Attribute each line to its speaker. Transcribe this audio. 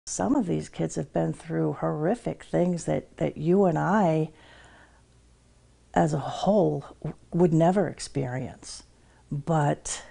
Speaker 1: Some of these kids have been through horrific things that you and I, as a whole, would never experience. But